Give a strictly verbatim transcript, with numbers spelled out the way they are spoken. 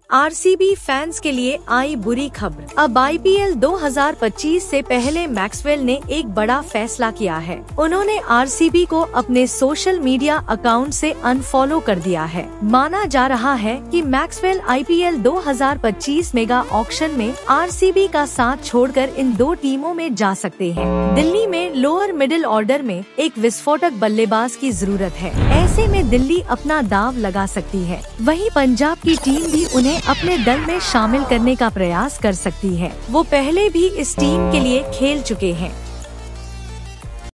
RCB fans के लिए आई बुरी खबर। अब आईपीएल दो हज़ार पच्चीस से पहले मैक्सवेल ने एक बड़ा फैसला किया है। उन्होंने आरसीबी को अपने सोशल मीडिया अकाउंट से अनफॉलो कर दिया है। माना जा रहा है कि मैक्सवेल आईपीएल दो हज़ार पच्चीस मेगा ऑक्शन में आरसीबी का साथ छोड़कर इन दो टीमों में जा सकते हैं। दिल्ली में लोअर मिडिल ऑर्डर में एक विस्फोटक बल्लेबाज की जरूरत है। ऐसे में दिल्ली अपना दाव लगा सकती है। वहीं पंजाब की टीम भी उन्हें अपने दल में शामिल करने का प्रयास कर सकती है। वो पहले भी इस टीम के लिए खेल चुके हैं।